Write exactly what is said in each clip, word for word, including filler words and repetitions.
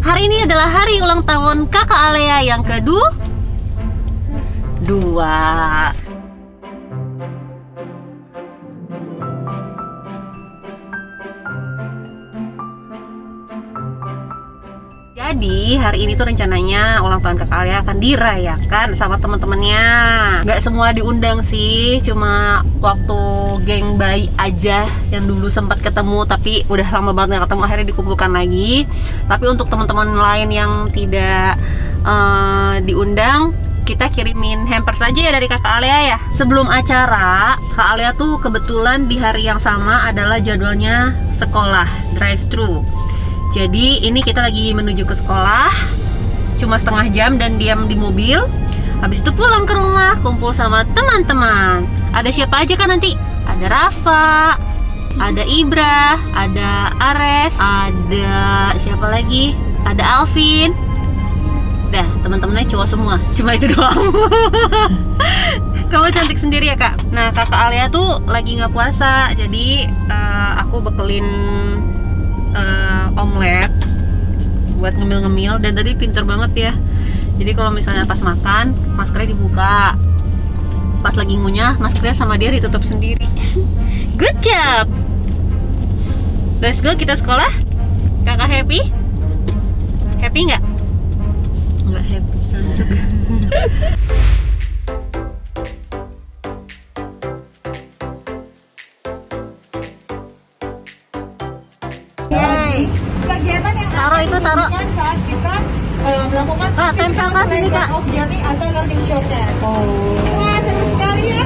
Hari ini adalah hari ulang tahun kakak Alea yang kedua. Dua. Jadi hari ini tuh rencananya ulang tahun kakak Alea akan dirayakan sama teman-temannya. Gak semua diundang sih, cuma waktu geng bayi aja yang dulu sempat ketemu tapi udah lama banget gak ketemu, akhirnya dikumpulkan lagi. Tapi untuk teman-teman lain yang tidak uh, diundang, kita kirimin hampers aja ya dari kakak Alea ya. Sebelum acara, kak Alea tuh kebetulan di hari yang sama adalah jadwalnya sekolah drive thru. Jadi ini kita lagi menuju ke sekolah, cuma setengah jam dan diam di mobil. Habis itu pulang ke rumah, kumpul sama teman-teman. Ada siapa aja kan nanti? Ada Rafa, ada Ibra, ada Ares, ada siapa lagi? Ada Alvin. Dah, teman-temannya cowok semua. Cuma itu doang. Kamu cantik sendiri ya kak. Nah kakak Alea tuh lagi nggak puasa, jadi uh, aku bekelin Uh, omelet buat ngemil-ngemil, dan tadi pinter banget ya. Jadi kalau misalnya pas makan, maskernya dibuka, pas lagi ngunyah, maskernya sama dia ditutup sendiri. Good job. Let's go, kita sekolah. Kakak happy? Happy nggak? Nggak happy. Kegiatan yang taruh itu taruh saat kita uh, melakukan kak, tempel kak sini kak. of journey atau learning process. Oh. Wah, seru sekali ya.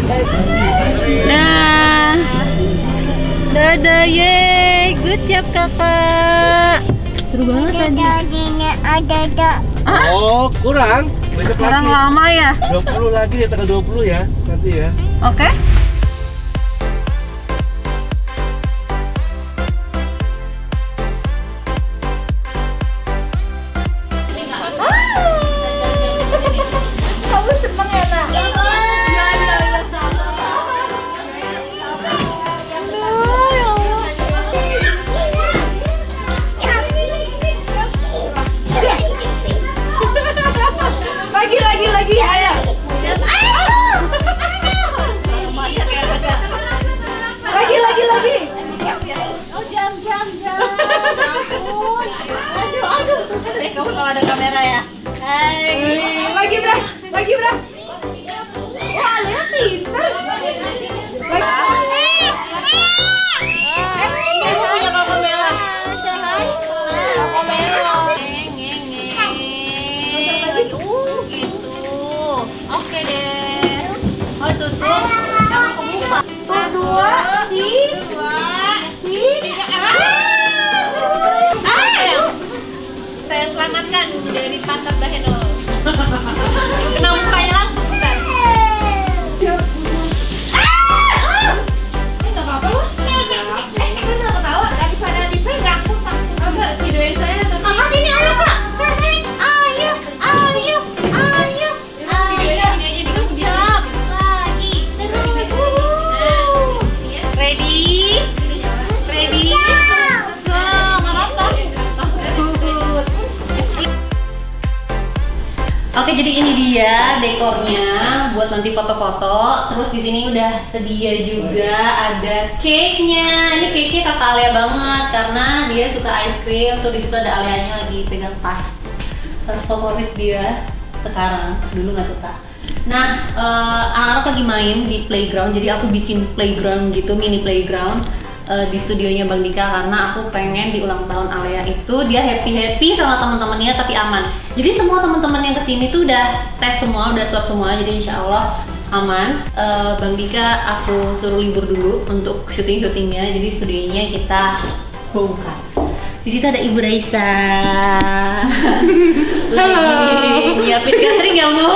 Nah, dadah, yeay, good job kakak. Seru banget tadi. Oh, kurang. Besok Kurang lagi. lama ya. dua puluh lagi ya, tanggal dua puluh ya, nanti ya. Oke. Okay. Kamu kalau ada kamera ya. Hai. Lagi bro, lagi bro. Wah, Alea pintar. Oke deh. Oh tutup. Jangan kebuka. Berdua, tiga, tiga. Saya selamatkan dari pantat Bahenol. Kena mukanya langsung bentar. Enggak apa-apa loh. Eh, kenapa ketawa? Daripada dipegang, aku takut. Agak videoin saya tapi. Kakak sini, ayo kak. Ayo, ayo, ayo. Videonya videonya juga jam. Lagi, terus. Ready? Ready? Go, nggak apa-apa. Oke, jadi ini dia dekornya buat nanti foto-foto. Terus di sini udah sedia juga ada cake-nya. Ini cake-nya kakak Alea banget karena dia suka ice cream. Tuh di situ ada Aleanya lagi pegang tas. Tas favorit dia sekarang. Dulu nggak suka. Nah, eh, anak-anak lagi main di playground. Jadi aku bikin playground gitu, mini playground. Uh, di studionya Bang Dika karena aku pengen di ulang tahun Alea itu dia happy happy sama teman-temannya tapi aman. Jadi semua teman-teman yang kesini tuh udah tes semua, udah swab semua, jadi insya Allah aman. Uh, Bang Dika aku suruh libur dulu untuk syuting-syutingnya, jadi studionya kita bongkar. Di situ ada Ibu Raisa. Halo. Nyiapin catering ya Bu.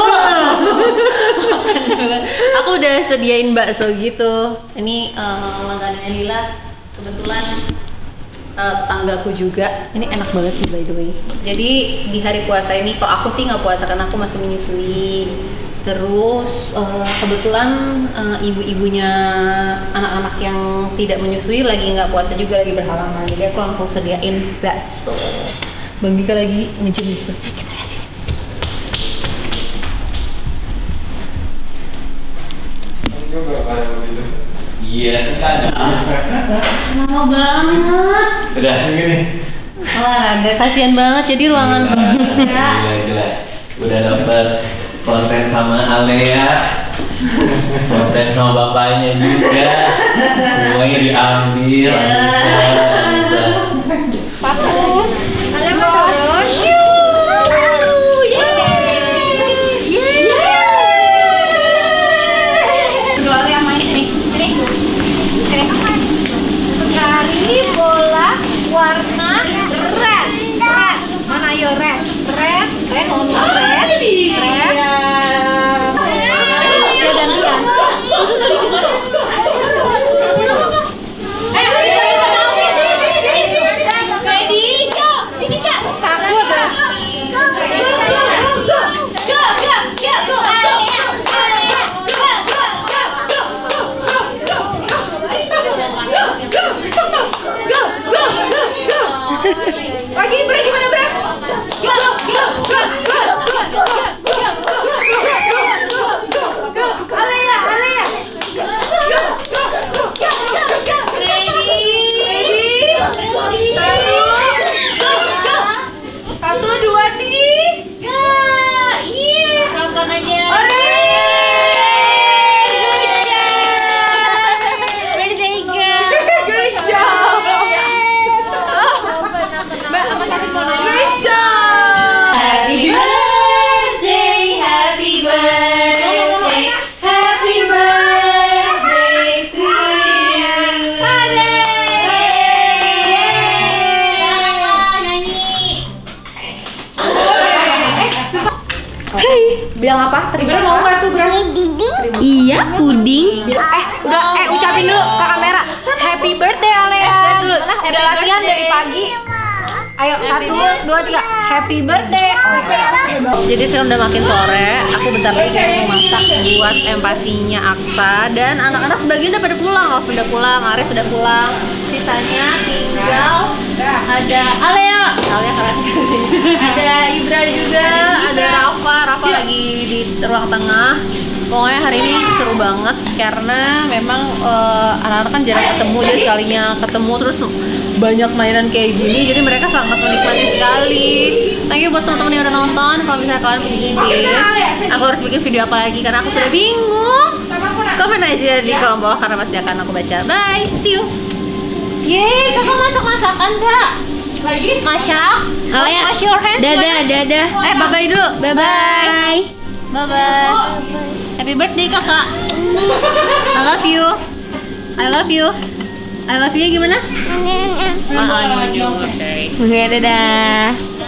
Aku udah sediain bakso gitu. Ini uh, langganannya Lila. Kebetulan uh, tetanggaku juga. Ini enak banget sih by the way. Jadi di hari puasa ini, kalau aku sih nggak puasa karena aku masih menyusui. Terus uh, kebetulan uh, ibu-ibunya anak-anak yang tidak menyusui lagi nggak puasa juga, lagi berhalangan. Jadi aku langsung sediain bakso. Bang Gika lagi ngecim di situ. Kita lihat. Iya, kan ada. Lama banget. Udah gini. Olahraga kasihan banget jadi ruangan Bang Gika. Gila, gila. Udah dapet konten sama Alea. Konten sama bapaknya juga. Semuanya diambil. Bisa, bisa. Patung. Kalian mau turun? Dua kali yang main sini. Sini. Sini. Cari bola warna red. Red. Mana yo red? Red. Red. Ngomong red. Red. Ya gantian. Ayo bisa bisa mau sini. Ready? Go. Sini Kak. Takut ah. Go go go go go. Lagi Bra gimana Bra? Go go go go go go go. Alea Alea. Go go go go go. Ready? Ready? Satu. Go go. Satu dua tiga. Iya. Pelan-pelan aja. Ore. Good job. Great job. Great job. Happy birthday, happy birthday, happy birthday to you. Bilang apa? Terima Bra mau nggak tuh Bra? Iya, puding. Eh, udah eh ucapin dulu ke kamera. Happy birthday Alea. Gimana? Udah latihan dari pagi. Ayo, satu, dua, tiga. Happy birthday. Jadi sekarang udah makin sore, aku bentar lagi kayak mau masak buat empasinya Aksa. Dan anak-anak sebagian udah pada pulang, Alf udah pulang, Arif udah pulang. Sisanya tinggal ada Alea, Alea keren sih. Ada Ibra juga, ada Rafa, Rafa lagi di ruang tengah. Pokoknya hari ini seru banget karena memang eh, anak-anak kan jarang ketemu, jadi sekalinya ketemu terus banyak mainan kayak gini, jadi mereka sangat menikmati sekali. Thank you buat teman-teman yang udah nonton. Kalau misalnya kalian punya ide, aku harus bikin video apa lagi karena aku sudah bingung. Komen aja di kolom bawah karena pasti akan aku baca. Bye, see you. Yeay, kakak masak-masakan Kak? Lagi? Masak? Alea. Wash your hands. Dadah, dadah. Eh, bye-bye dulu. Bye bye. Bye-bye. Happy birthday kakak. I love you. I love you. I love you gimana? Ah, Oke, dadah.